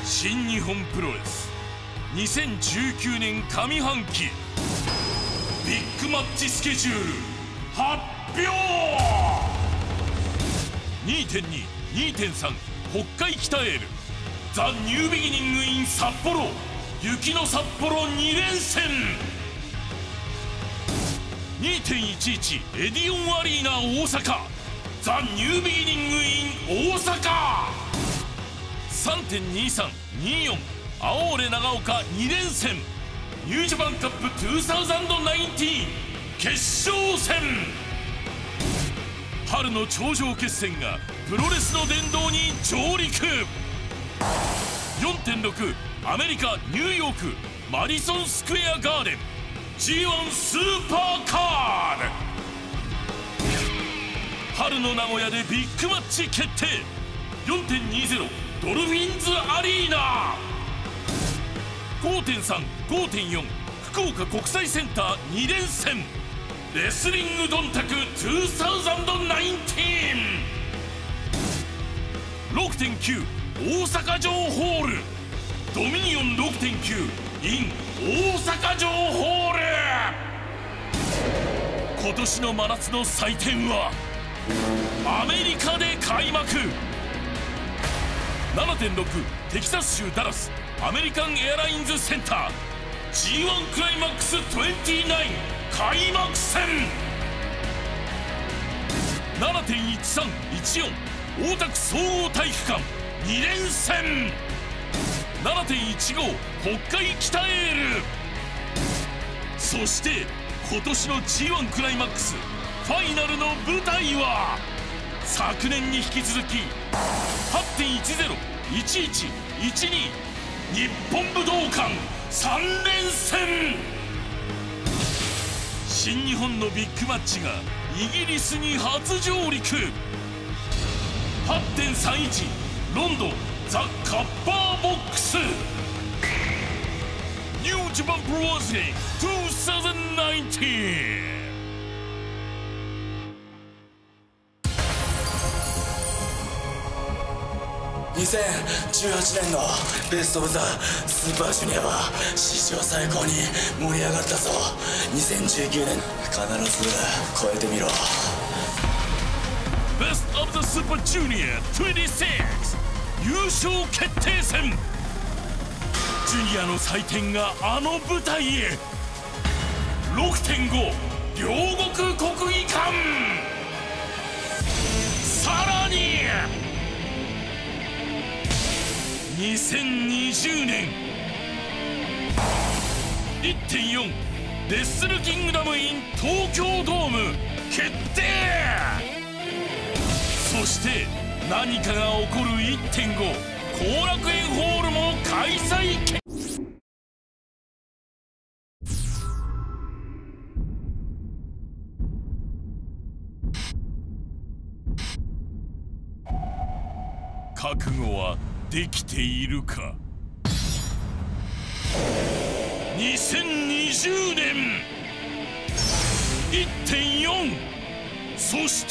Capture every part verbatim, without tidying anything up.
新日本プロレスにせんじゅうきゅうねん上半期ビッグマッチスケジュール発表 にてんに にてんさん 北海北エールザ・ニュービギニング・イン札幌雪の札幌に連戦 にてんいちいち エディオンアリーナ大阪ザ・ニュービギニング・イン大阪 さんてんにさん によん 青俺長岡に連戦ニュージャパンカップにせんじゅうきゅう決勝戦春の頂上決戦がプロレスの殿堂に上陸 よんてんろく アメリカニューヨークマディソンスクエアガーデン ジーワン スーパーカード春の名古屋でビッグマッチ決定 よんてんにじゅう ドルフィンズアリーナ ごてんさん ごてんよん 福岡国際センターに連戦レスリングドンタクにせんじゅうきゅう ろくてんきゅう 大阪城ホールドミニオン ろくてんきゅう in 大阪城ホール今年の真夏の祭典はアメリカで開幕 ななてんろく テキサス州ダラスアメリカンエアラインズセンター ジーワン クライマックスにじゅうきゅう開幕戦 ななてんいちさんいちよん 大田区総合体育館に連戦 ななてんいちご 北海北エールそして今年の ジーワン クライマックスファイナルの舞台は昨年に引き続き はちてんいちゼロ いちいち いちに 日本武道館さん連戦新日本のビッグマッチがイギリスに初上陸 はちてんさんいち ロンドンザ・カッパーボックスニュージャパンプロレスリングにせんじゅうきゅうにせんじゅうはちねんのベスト・オブ・ザ・スーパージュニアは史上最高に盛り上がったぞにせんじゅうきゅうねん必ず超えてみろベスト・オブ・ザ・スーパージュニアにじゅうろく優勝決定戦ジュニアの祭典があの舞台へ ろくてんご 両国国技館さらににせんにじゅうねん いってんよん レッスルキングダム in 東京ドーム決定そして何かが起こる いってんご 後楽園ホールも開催決覚悟はできているかにせんにじゅうねん いってんよん そして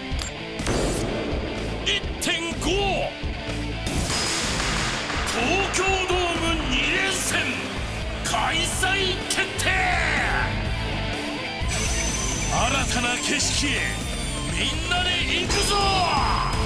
いってんご 東京ドームに連戦開催決定新たな景色へみんなで行くぞ